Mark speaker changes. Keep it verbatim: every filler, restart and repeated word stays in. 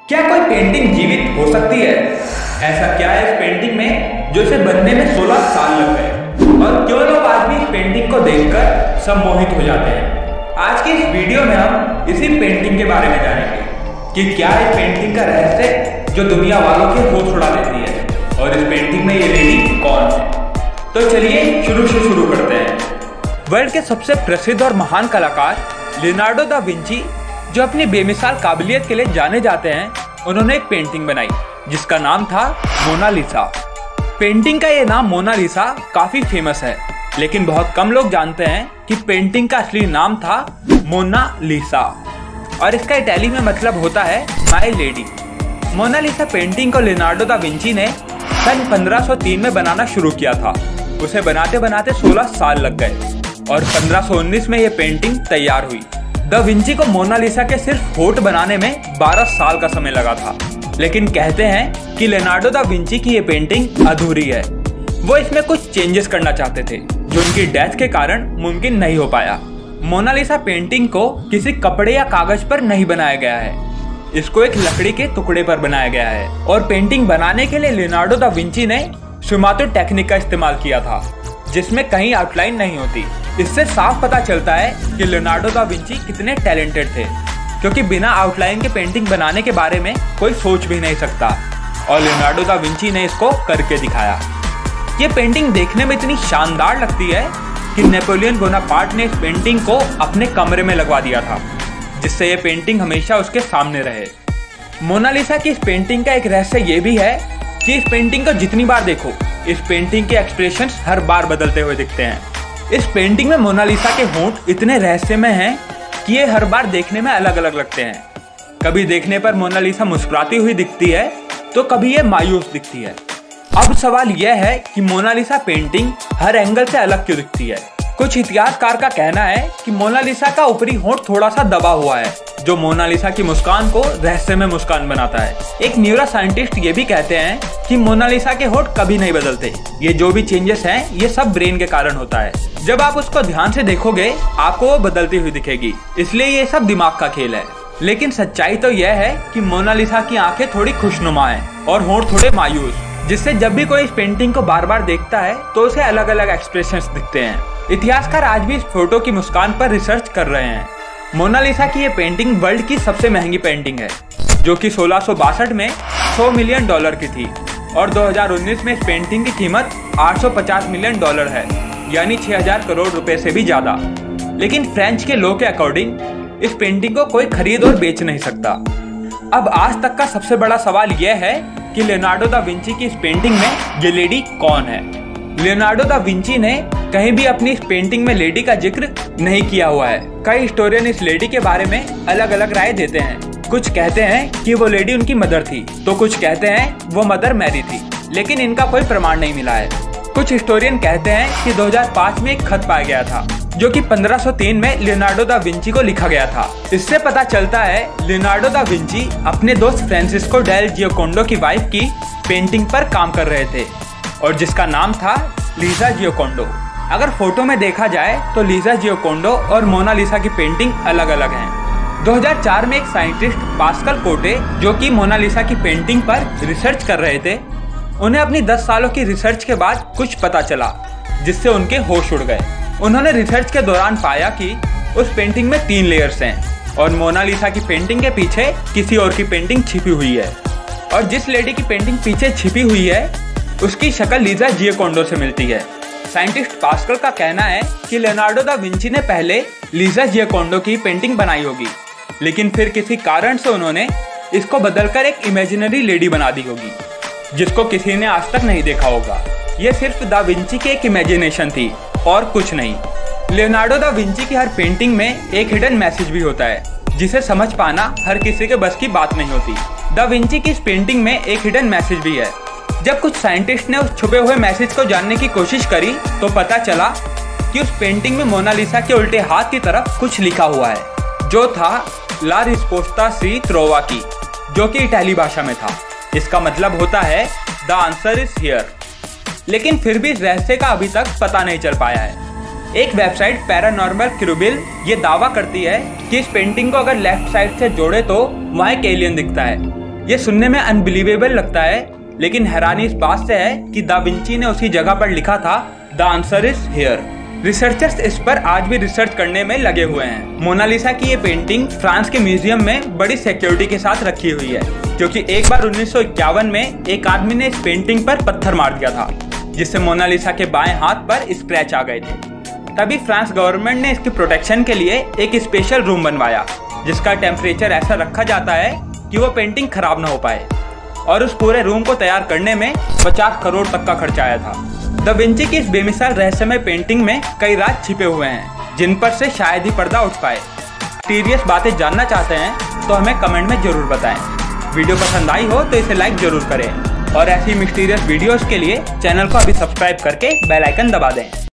Speaker 1: क्या कोई पेंटिंग जीवित हो सकती है? ऐसा क्या है इस पेंटिंग में जो इसे बनने में सोलह साल लग गए? और क्यों लोग आज भी इस पेंटिंग को देखकर सम्मोहित हो जाते हैं? आज की इस वीडियो में हम इसी पेंटिंग के बारे में जानेंगे कि क्या इस पेंटिंग का रहस्य जो दुनिया वालों के होश उड़ा देती है, और इस पेंटिंग में ये लेडी कौन है। तो चलिए शुरू से शुरू करते हैं। वर्ल्ड के सबसे प्रसिद्ध और महान कलाकार लियोनार्डो दा विंची, जो अपनी बेमिसाल काबिलियत के लिए जाने जाते हैं, उन्होंने एक पेंटिंग बनाई जिसका नाम था मोनालिसा। पेंटिंग का ये नाम मोनालिसा काफी फेमस है, लेकिन बहुत कम लोग जानते हैं कि पेंटिंग का असली नाम था मोनालिसा, और इसका इटाली में मतलब होता है माय लेडी। मोनालिसा पेंटिंग को लियोनार्डो दा विंची ने सन पंद्रह सौ तीन में बनाना शुरू किया था। उसे बनाते बनाते सोलह साल लग गए और पंद्रह सौ उन्नीस में यह पेंटिंग तैयार हुई। दा विंची को मोनालिसा के सिर्फ होठ बनाने में बारह साल का समय लगा था, लेकिन कहते हैं कि लियोनार्डो दा विंची की ये पेंटिंग अधूरी है। वो इसमें कुछ चेंजेस करना चाहते थे जो उनकी डेथ के कारण मुमकिन नहीं हो पाया। मोनालिसा पेंटिंग को किसी कपड़े या कागज पर नहीं बनाया गया है, इसको एक लकड़ी के टुकड़े पर बनाया गया है। और पेंटिंग बनाने के लिए लियोनार्डो दा विंची ने स्फुमातो टेक्निक का इस्तेमाल किया था, जिसमें कहीं आउटलाइन नहीं होती। इससे साफ पता चलता है कि लियोनार्डो दा विंची कितने टैलेंटेड थे, क्योंकि बिना आउटलाइन के पेंटिंग बनाने के बारे में कोई सोच भी नहीं सकता, और लियोनार्डो दा विंची ने इसको करके दिखाया। ये पेंटिंग देखने में इतनी शानदार लगती है कि नेपोलियन बोनापार्ट ने इस पेंटिंग को अपने कमरे में लगवा दिया था, जिससे ये पेंटिंग हमेशा उसके सामने रहे। मोनालिसा की इस पेंटिंग का एक रहस्य ये भी है कि इस पेंटिंग को जितनी बार देखो, इस पेंटिंग के एक्सप्रेशंस हर बार बदलते हुए दिखते हैं। इस पेंटिंग में मोनालिसा के होंठ इतने रहस्यमय हैं कि ये हर बार देखने में अलग अलग लगते हैं। कभी देखने पर मोनालिसा मुस्कुराती हुई दिखती है, तो कभी ये मायूस दिखती है। अब सवाल यह है कि मोनालिसा पेंटिंग हर एंगल से अलग क्यों दिखती है। कुछ इतिहासकार का कहना है कि मोनालिसा का ऊपरी होंठ थोड़ा सा दबा हुआ है, जो मोनालिसा की मुस्कान को रहस्यमय मुस्कान बनाता है। एक न्यूरो साइंटिस्ट ये भी कहते हैं कि मोनालिसा के होंठ कभी नहीं बदलते। ये जो भी चेंजेस हैं, ये सब ब्रेन के कारण होता है। जब आप उसको ध्यान से देखोगे, आपको वो बदलती हुई दिखेगी, इसलिए ये सब दिमाग का खेल है। लेकिन सच्चाई तो यह है कि मोनालिसा की आंखें थोड़ी खुशनुमा हैं और होंठ थोड़े मायूस, जिससे जब भी कोई इस पेंटिंग को बार बार देखता है तो उसे अलग अलग एक्सप्रेशंस दिखते हैं। इतिहासकार आज भी इस फोटो की मुस्कान पर रिसर्च कर रहे हैं। मोनालिसा की ये पेंटिंग वर्ल्ड की सबसे महंगी पेंटिंग है, जो कि सोलह सौ बासठ में सौ मिलियन डॉलर की थी, और दो हज़ार उन्नीस में इस पेंटिंग की कीमत आठ सौ पचास मिलियन डॉलर है, यानी छह हज़ार करोड़ रुपए से भी ज्यादा। लेकिन फ्रेंच के लॉ के अकॉर्डिंग इस पेंटिंग को कोई खरीद और बेच नहीं सकता। अब आज तक का सबसे बड़ा सवाल यह है कि लियोनार्डो दा विंची की इस पेंटिंग में ये लेडी कौन है। लियोनार्डो दा विंची ने कहीं भी अपनी इस पेंटिंग में लेडी का जिक्र नहीं किया हुआ है। कई हिस्टोरियन इस लेडी के बारे में अलग अलग राय देते हैं। कुछ कहते हैं कि वो लेडी उनकी मदर थी, तो कुछ कहते हैं वो मदर मैरी थी, लेकिन इनका कोई प्रमाण नहीं मिला है। कुछ हिस्टोरियन कहते हैं कि दो हज़ार पाँच में एक खत पाया गया था, जो कि पंद्रह सौ तीन में लियोनार्डो दा विंची को लिखा गया था। इससे पता चलता है लियोनार्डो दा विंची अपने दोस्त फ्रांसिस्को डेल जियोकोंडो की वाइफ की पेंटिंग पर काम कर रहे थे, और जिसका नाम था लीजा जियोकोंडो। अगर फोटो में देखा जाए तो लीजा जियोकोंडो और मोनालिसा की पेंटिंग अलग अलग हैं। दो हज़ार चार में एक साइंटिस्ट पास्कल कोटे, जो कि मोनालिसा की पेंटिंग पर रिसर्च कर रहे थे, उन्हें अपनी दस सालों की रिसर्च के बाद कुछ पता चला, जिससे उनके होश उड़ गए। उन्होंने रिसर्च के दौरान पाया कि उस पेंटिंग में तीन लेयर्स हैं, और मोनालिसा की पेंटिंग के पीछे किसी और की पेंटिंग छिपी हुई है, और जिस लेडी की पेंटिंग पीछे छिपी हुई है उसकी शक्ल लीजा जियोकोंडो से मिलती है। साइंटिस्ट पास्कल का कहना है कि लियोनार्डो दा विंची ने पहले लीजा जियोकोंडो की पेंटिंग बनाई होगी, लेकिन फिर किसी कारण से उन्होंने इसको बदलकर एक इमेजिनरी लेडी बना दी होगी, जिसको किसी ने आज तक नहीं देखा होगा। यह सिर्फ दा विंची की एक इमेजिनेशन थी और कुछ नहीं। लियोनार्डो दा विंची की हर पेंटिंग में एक हिडन मैसेज भी होता है, जिसे समझ पाना हर किसी के बस की बात नहीं होती। दा विंची की इस पेंटिंग में एक हिडन मैसेज भी है। जब कुछ साइंटिस्ट ने उस छुपे हुए मैसेज को जानने की कोशिश करी, तो पता चला कि उस पेंटिंग में मोनालिसा के उल्टे हाथ की तरफ कुछ लिखा हुआ है, जो था ला रिस्पोस्ता सी त्रोवा-की, जो कि इटाली भाषा में था। इसका मतलब होता है द आंसर इज हियर। लेकिन फिर भी इस रहस्य का अभी तक पता नहीं चल पाया है। एक वेबसाइट पैरानॉर्मल क्रूबिल ये दावा करती है कि इस पेंटिंग को अगर लेफ्ट साइड से जोड़े तो वहाँ एक एलियन दिखता है, ये सुनने में अनबिलीवेबल लगता है, लेकिन हैरानी इस बात से है कि दा विंची ने उसी जगह पर लिखा था the answer is here. Researchers इस पर आज भी रिसर्च करने में लगे हुए हैं। मोनालिसा की ये पेंटिंग फ्रांस के म्यूजियम में बड़ी सिक्योरिटी के साथ रखी हुई है, क्योंकि एक बार उन्नीस सौ इक्यावन में एक आदमी ने इस पेंटिंग पर पत्थर मार दिया था, जिससे मोनालिसा के बाएं हाथ पर स्क्रैच आ गए थे। तभी फ्रांस गवर्नमेंट ने इसकी प्रोटेक्शन के लिए एक स्पेशल रूम बनवाया, जिसका टेम्परेचर ऐसा रखा जाता है कि वो पेंटिंग खराब ना हो पाए, और उस पूरे रूम को तैयार करने में पचास करोड़ तक का खर्चा आया था। दा विंची की इस बेमिसाल रहस्यमय पेंटिंग में कई राज छिपे हुए हैं, जिन पर से शायद ही पर्दा उठ पाए। सीरियस बातें जानना चाहते हैं तो हमें कमेंट में जरूर बताएं। वीडियो पसंद आई हो तो इसे लाइक जरूर करें, और ऐसी मिस्टीरियस वीडियोस के लिए चैनल को अभी सब्सक्राइब करके बेल आइकन दबा दें।